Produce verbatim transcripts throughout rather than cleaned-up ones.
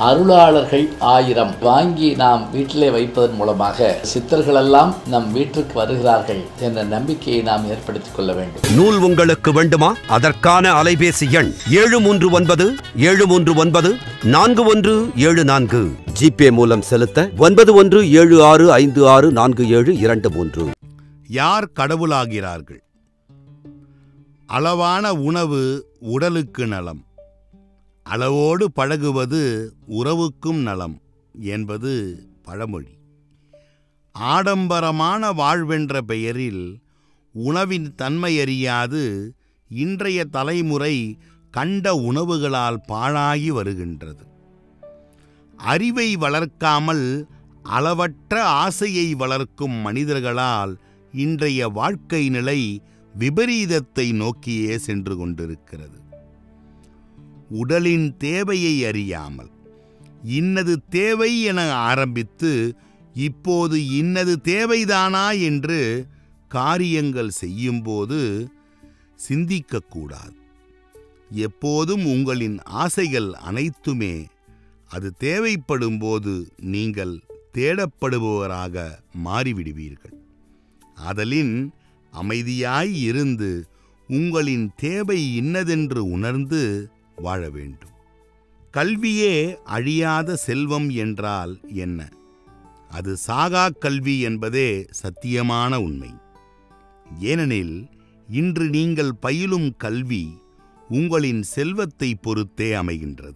அருளாளர்கள் ஆயிரம் வாங்கி நாம் வீட்டிலே வைப்பதன் மூலமாக சித்தர்களெல்லாம் நம் வீட்டிற்கு வருகிறார்கள் என்ற நம்பிக்கையை நாம் ஏற்படுத்திக் கொள்ள வேண்டும். நூல் உங்களுக்கு வேண்டுமா? அதற்கான அலைபேசி எண் ஏழு மூன்று ஒன்பது ஏழு மூன்று ஒன்பது நான்கு ஒன்று ஏழு நான்கு. ஜிபே மூலம் செலுத்த ஒன்பது ஒன்று ஏழு ஆறு ஐந்து ஆறு நான்கு ஏழு இரண்டு மூன்று. யார் கடவுளாகிறார்கள்? அளவான உணவு உடலுக்கு நலம், அளவோடு பழகுவது உறவுக்கும் நலம் என்பது பழமொழி. ஆடம்பரமான வாழ்வென்ற பெயரில் உணவின் தன்மையறியாது இன்றைய தலைமுறை கண்ட உணவுகளால் பாழாகி வருகின்றது. அறிவை வளர்க்காமல் அளவற்ற ஆசையை வளர்க்கும் மனிதர்களால் இன்றைய வாழ்க்கை நிலை விபரீதத்தை நோக்கியே சென்று கொண்டிருக்கிறது. உடலின் தேவையை அறியாமல் இன்னது தேவை என ஆரம்பித்து இப்போது இன்னது தேவைதானா என்று காரியங்கள் செய்யும்போது சிந்திக்கக்கூடாது. எப்போதும் உங்களின் ஆசைகள் அனைத்துமே அது தேவைப்படும் போது நீங்கள் தேடப்படுபவராக மாறிவிடுவீர்கள். ஆதலின் அமைதியாய் இருந்து உங்களின் தேவை இன்னதென்று உணர்ந்து வாழ வேண்டும். கல்வியே அழியாத செல்வம் என்றால் என்ன? அது சாகா கல்வி என்பதே சத்தியமான உண்மை. ஏனெனில் இன்று நீங்கள் பயிலும் கல்வி உங்களின் செல்வத்தை பொறுத்தே அமைகின்றது.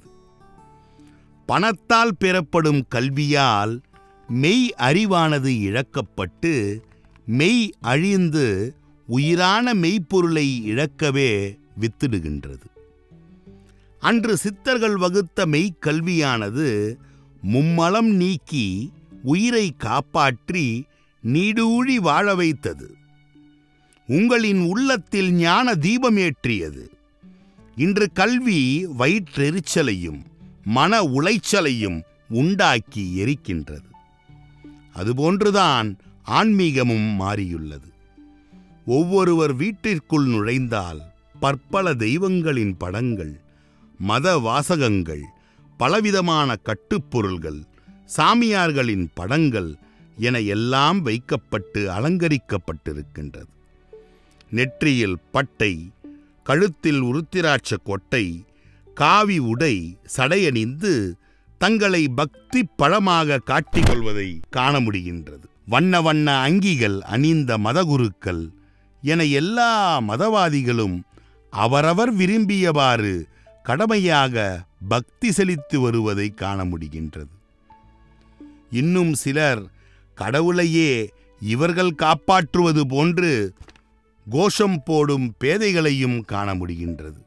பணத்தால் பெறப்படும் கல்வியால் மெய் அறிவானது இழக்கப்பட்டு மெய் அழிந்து உயிரான மெய்ப்பொருளை இழக்கவே வித்திடுகின்றது. அன்று சித்தர்கள் வகுத்த மெய்க்கல்வியானது மும்மலம் நீக்கி உயிரை காப்பாற்றி நீடூழி வாழ வைத்தது. உங்களின் உள்ளத்தில் ஞான தீபமேற்றியது. இன்று கல்வி வயிற்றெரிச்சலையும் மன உளைச்சலையும் உண்டாக்கி எரிக்கின்றது. அதுபோன்றுதான் ஆன்மீகமும் மாறியுள்ளது. ஒவ்வொருவர் வீட்டிற்குள் நுழைந்தால் பற்பல தெய்வங்களின் படங்கள், மத வாசகங்கள், பலவிதமான கட்டுப்பொருள்கள், சாமியார்களின் படங்கள் என எல்லாம் வைக்கப்பட்டு அலங்கரிக்கப்பட்டிருக்கின்றது. நெற்றியில் பட்டை, கழுத்தில் உருத்திராட்ச கொட்டை, காவி உடை, சடையணிந்து தங்களை பக்தி பழமாக காட்டிக்கொள்வதை காண முடிகின்றது. வண்ண வண்ண அங்கிகள் அணிந்த மதகுருக்கள் என எல்லா மதவாதிகளும் அவரவர் விரும்பியவாறு கடமையாக பக்தி செலுத்தி வருவதை காண முடிகின்றது. இன்னும் சிலர் கடவுளையே இவர்கள் காப்பாற்றுவது போன்று கோஷம் போடும் பேதைகளையும் காண முடிகின்றது.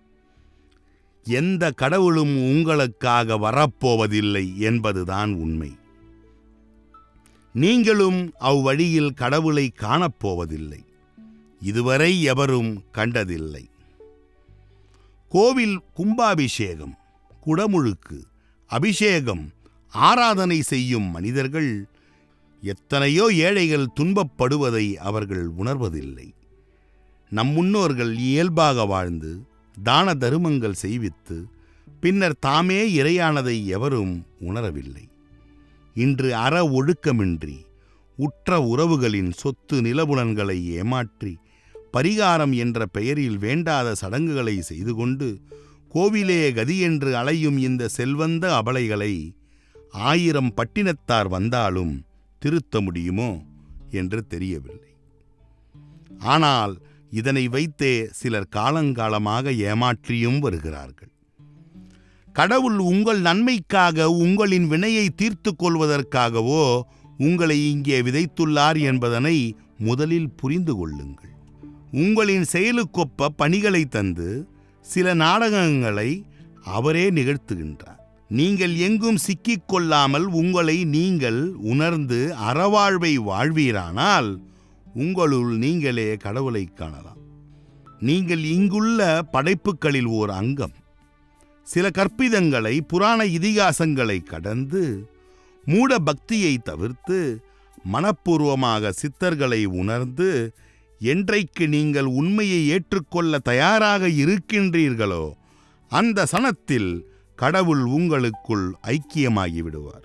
எந்த கடவுளும் உங்களுக்காக வரப்போவதில்லை என்பதுதான் உண்மை. நீங்களும் அவ்வழியில் கடவுளை காணப்போவதில்லை. இதுவரை எவரும் கண்டதில்லை. கோவில் கும்பாபிஷேகம், குடமுழுக்கு, அபிஷேகம், ஆராதனை செய்யும் மனிதர்கள் எத்தனையோ ஏழைகள் துன்பப்படுவதை அவர்கள் உணர்வதில்லை. நம் முன்னோர்கள் இயல்பாக வாழ்ந்து தான தருமங்கள் செய்வித்து பின்னர் தாமே இறையானதை எவரும் உணரவில்லை. இன்று அற ஒழுக்கமின்றி உற்ற உறவுகளின் சொத்து நிலபுலன்களை ஏமாற்றி பரிகாரம் என்ற பெயரில் வேண்டாத சடங்குகளை செய்து கொண்டு கோவிலே கதியென்று அலையும் இந்த செல்வந்த அபலைகளை ஆயிரம் பட்டினத்தார் வந்தாலும் திருத்த முடியுமோ என்று தெரியவில்லை. ஆனால் இதனை வைத்தே சிலர் காலங்காலமாக ஏமாற்றியும் வருகிறார்கள். கடவுள் உங்கள் நன்மைக்காக உங்களின் வினையை தீர்த்து கொள்வதற்காகவோ உங்களை இங்கே விதைத்துள்ளார் என்பதனை முதலில் புரிந்து கொள்ளுங்கள். உங்களின் செயலுக்கொப்ப பணிகளை தந்து சில நாடகங்களை அவரே நிகழ்த்துகின்றார். நீங்கள் எங்கும் சிக்கிக்கொள்ளாமல் உங்களை நீங்கள் உணர்ந்து அறவாழ்வை வாழ்வீரானால் உங்களுள் நீங்களே கடவுளை காணலாம். நீங்கள் இங்குள்ள படைப்புகளில் ஓர் அங்கம். சில கற்பிதங்களை, புராண இதிகாசங்களை கடந்து மூட பக்தியை தவிர்த்து மனப்பூர்வமாக சித்தர்களை உணர்ந்து என்றைக்கு நீங்கள் உண்மையை ஏற்றுக்கொள்ள தயாராக இருக்கின்றீர்களோ அந்த சனத்தில் கடவுள் உங்களுக்குள் ஐக்கியமாகி விடுவார்.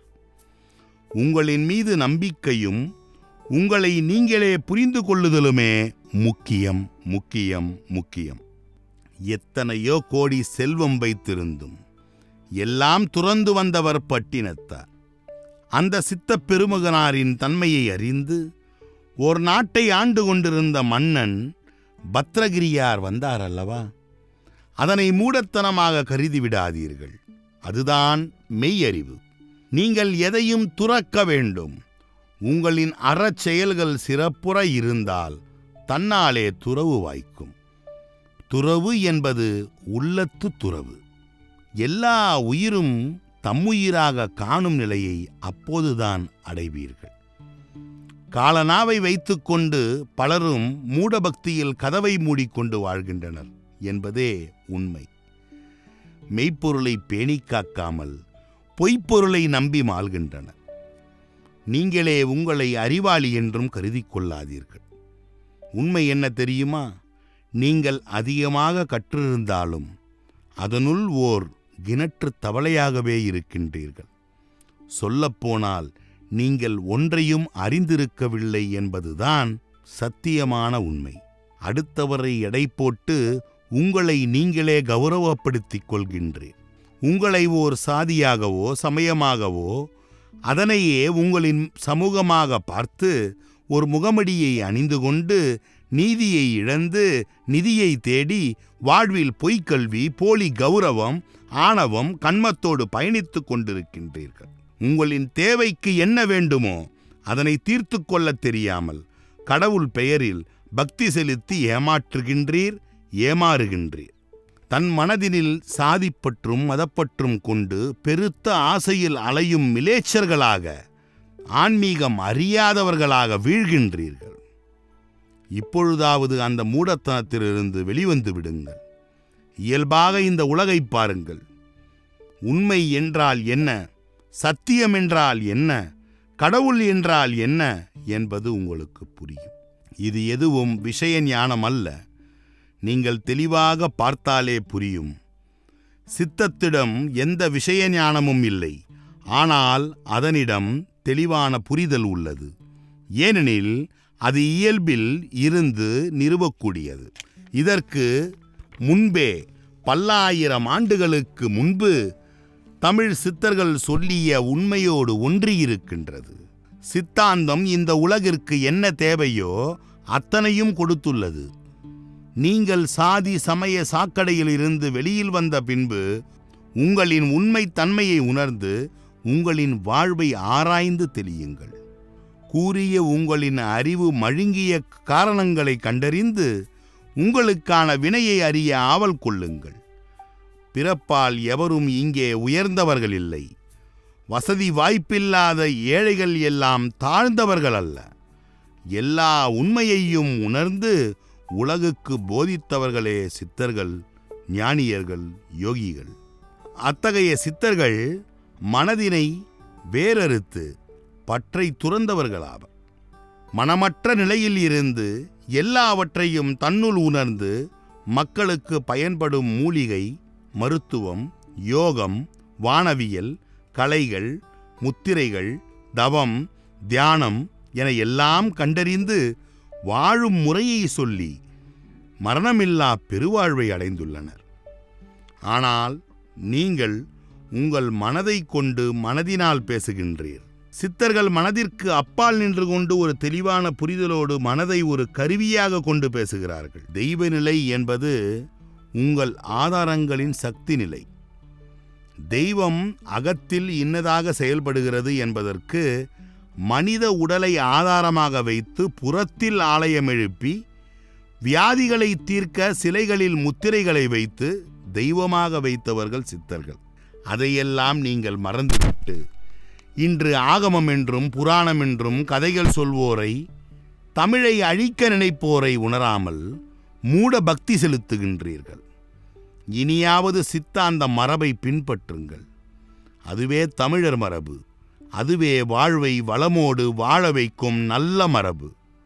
உங்களின் மீது நம்பிக்கையும் உங்களை நீங்களே புரிந்து கொள்ளுதலுமே முக்கியம் முக்கியம் முக்கியம். எத்தனையோ கோடி செல்வம் வைத்திருந்தும் எல்லாம் துறந்து வந்தவர் பட்டினத்தார். அந்த சித்தப் பெருமகனாரின் தன்மையை அறிந்து ஓர் நாட்டை ஆண்டு கொண்டிருந்த மன்னன் பத்ரகிரியார் வந்தார் அல்லவா? அதனை மூடத்தனமாக கருதிவிடாதீர்கள். அதுதான் மெய்யறிவு. நீங்கள் எதையும் துறக்க வேண்டும். உங்களின் அறச்செயல்கள் சிறப்புற இருந்தால் தன்னாலே துறவு வாய்க்கும். துறவு என்பது உள்ளத்து துறவு. எல்லா உயிரும் தம்முயிராக காணும் நிலையை அப்போதுதான் அடைவீர்கள். காலனாவை வைத்துக்கொண்டு பலரும் மூடபக்தியில் கதவை மூடிக்கொண்டு வாழ்கின்றனர் என்பதே உண்மை. மெய்ப்பொருளை பேணி காக்காமல் பொய்ப்பொருளை நம்பி மாள்கின்றனர். நீங்களே உங்களை அறிவாளி என்றும் கருதி கொள்ளாதீர்கள். உண்மை என்ன தெரியுமா? நீங்கள் அதிகமாக கற்றிருந்தாலும் அதனுள் ஓர் கிணற்று தவளையாகவே இருக்கின்றீர்கள். சொல்லப்போனால் நீங்கள் ஒன்றையும் அறிந்திருக்கவில்லை என்பதுதான் சத்தியமான உண்மை. அடுத்தவரை எடை போட்டு உங்களை நீங்களே கௌரவப்படுத்திக் கொள்கின்றீர். உங்களை ஓர் சாதியாகவோ சமயமாகவோ அதனையே உங்களின் சமூகமாக பார்த்து ஒரு முகமடியை அணிந்து கொண்டு நீதியை இழந்து நிதியை தேடி வாழ்வில் பொய்க்கல்வி, போலி கௌரவம், ஆணவம், கண்மத்தோடு பயணித்துக் கொண்டிருக்கின்றீர்கள். உங்களின் தேவைக்கு என்ன வேண்டுமோ அதனை தீர்த்து கொள்ளத் தெரியாமல் கடவுள் பெயரில் பக்தி செலுத்தி ஏமாற்றுகின்றீர், ஏமாறுகின்றீர். தன் மனதினில் சாதிப்பற்றும் மதப்பற்றும் கொண்டு பெருத்த ஆசையில் அலையும் மிலேச்சர்களாக, ஆன்மீகம் அறியாதவர்களாக வீழ்கின்றீர்கள். இப்பொழுதாவது அந்த மூடத்தனத்திலிருந்து வெளிவந்து விடுங்கள். இயல்பாக இந்த உலகை பாருங்கள். உண்மை என்றால் என்ன, சத்தியம் என்றால் என்ன, கடவுள் என்றால் என்ன என்பது உங்களுக்கு புரியும். இது எதுவும் விஷய ஞானம் அல்ல. நீங்கள் தெளிவாக பார்த்தாலே புரியும். சித்தத்திடம் எந்த விஷய ஞானமும் இல்லை. ஆனால் அதனிடம் தெளிவான புரிதல் உள்ளது. ஏனெனில் அது இயல்பில் இருந்து நிறுவக்கூடியது. இதற்கு முன்பே பல்லாயிரம் ஆண்டுகளுக்கு முன்பு தமிழ் சித்தர்கள் சொல்லிய உண்மையோடு ஒன்றியிருக்கின்றது. சித்தாந்தம் இந்த உலகிற்கு என்ன தேவையோ அத்தனையும் கொடுத்துள்ளது. நீங்கள் சாதி சமய சாக்கடையில் இருந்து வெளியில் வந்த பின்பு உங்களின் உண்மை தன்மையை உணர்ந்து உங்களின் வாழ்வை ஆராய்ந்து தெளியுங்கள். கூறிய உங்களின் அறிவு மழுங்கிய காரணங்களை கண்டறிந்து உங்களுக்கான வினையை அறிய ஆவல் கொள்ளுங்கள். பிறப்பால் எவரும் இங்கே உயர்ந்தவர்கள் இல்லை. வசதி வாய்ப்பில்லாத ஏழைகள் எல்லாம் தாழ்ந்தவர்கள் அல்ல. எல்லா உண்மையையும் உணர்ந்து உலகுக்கு போதித்தவர்களே சித்தர்கள், ஞானியர்கள், யோகிகள். அத்தகைய சித்தர்கள் மனதினை வேறறுத்து பற்றை துறந்தவர்களாவர். மனமற்ற நிலையில் இருந்து எல்லாவற்றையும் தன்னுள் உணர்ந்து மக்களுக்கு பயன்படும் மூலிகை, மருத்துவம், யோகம், வானவியல், கலைகள், முத்திரைகள், தவம், தியானம் என எல்லாம் கண்டறிந்து வாழும் முறையை சொல்லி மரணமில்லா பெருவாழ்வை அடைந்துள்ளனர். ஆனால் நீங்கள் உங்கள் மனதை கொண்டு மனதினால் பேசுகின்றீர். சித்தர்கள் மனதிற்கு அப்பால் நின்று கொண்டு ஒரு தெளிவான புரிதலோடு மனதை ஒரு கருவியாக கொண்டு பேசுகிறார்கள். தெய்வ நிலை என்பது உங்கள் ஆதாரங்களின் சக்தி நிலை. தெய்வம் அகத்தில் இன்னதாக செயல்படுகிறது என்பதற்கு மனித உடலை ஆதாரமாக வைத்து புறத்தில் ஆலயம் எழுப்பி வியாதிகளை தீர்க்க சிலைகளில் முத்திரைகளை வைத்து தெய்வமாக வைத்தவர்கள் சித்தர்கள். அதையெல்லாம் நீங்கள் மறந்துவிட்டு இன்று ஆகமம் என்றும் புராணம் என்றும் கதைகள் சொல்வோரை, தமிழை அழிக்க நினைப்போரை உணராமல் மூட பக்தி செலுத்துகின்றீர்கள். இனியாவது சித்தாந்த மரபை பின்பற்றுங்கள். அதுவே தமிழர் மரபு. அதுவே வாழ்வை வளமோடு வாழ வைக்கும் நல்ல மரபு.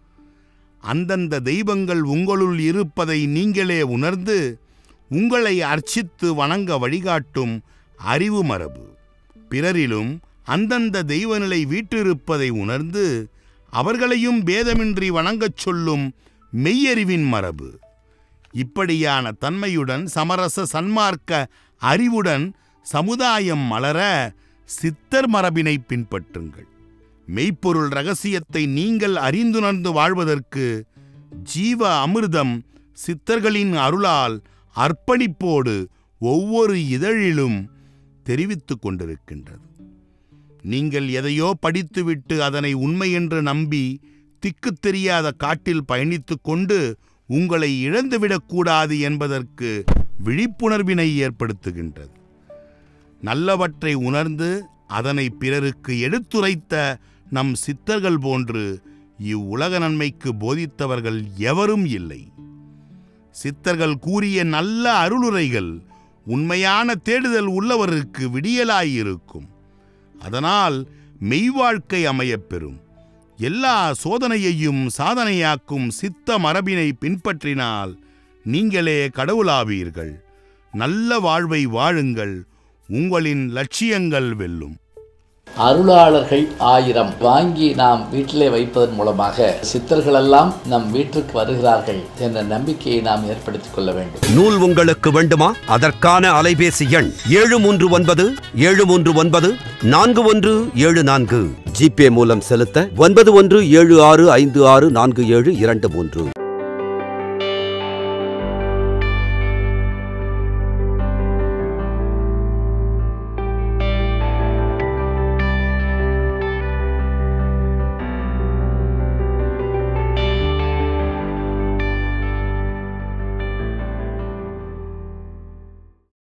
அந்தந்த தெய்வங்கள் உங்களுள் இருப்பதை நீங்களே உணர்ந்து உங்களை அர்ச்சித்து வணங்க வழிகாட்டும் அறிவு மரபு. பிறரிலும் அந்தந்த தெய்வநிலை வீற்றிருப்பதை உணர்ந்து அவர்களையும் பேதமின்றி வணங்கச் சொல்லும் மெய்யறிவின் மரபு. இப்படியான தன்மையுடன் சமரச சன்மார்க்க அறிவுடன் சமுதாயம் மலர சித்தர் மரபினை பின்பற்றுங்கள். மெய்ப்பொருள் இரகசியத்தை நீங்கள் அறிந்துணர்ந்து வாழ்வதற்கு ஜீவ அமிர்தம் சித்தர்களின் அருளால் அர்ப்பணிப்போடு ஒவ்வொரு இதழிலும் தெரிவித்துக் கொண்டிருக்கின்றது. நீங்கள் எதையோ படித்துவிட்டு அதனை உண்மை என்று நம்பி திக்கு தெரியாத காட்டில் பயணித்து கொண்டு உங்களை இழந்துவிடக்கூடாது என்பதற்கு விழிப்புணர்வினை ஏற்படுத்துகின்றது. நல்லவற்றை உணர்ந்து அதனை பிறருக்கு எடுத்துரைத்த நம் சித்தர்கள் போன்று இவ்வுலக நன்மைக்கு போதித்தவர்கள் எவரும் இல்லை. சித்தர்கள் கூறிய நல்ல அருளுரைகள் உண்மையான தேடுதல் உள்ளவருக்கு விடியலாயிருக்கும். அதனால் மெய்வாழ்க்கை அமையப்பெறும். எல்லா சோதனையையும் சாதனையாக்கும் சித்த மரபினை பின்பற்றினால் நீங்களே கடவுளாவீர்கள். நல்ல வாழ்வை வாழுங்கள். உங்களின் லட்சியங்கள் வெல்லும். அருளாளர்கள் ஆயிரம் வாங்கி நாம் வீட்டிலே வைப்பதன் மூலமாக சித்தர்களெல்லாம் நம் வீட்டிற்கு வருகிறார்கள் என்ற நம்பிக்கையை நாம் ஏற்படுத்திக் கொள்ள வேண்டும். நூல் உங்களுக்கு வேண்டுமா? அதற்கான அலைபேசி எண் ஏழு மூன்று ஒன்பது ஏழு மூன்று ஒன்பது நான்கு ஒன்று ஏழு நான்கு. ஜிபே மூலம் செலுத்த ஒன்பது ஒன்று ஏழு ஆறு ஐந்து ஆறு நான்கு ஏழு இரண்டு மூன்று.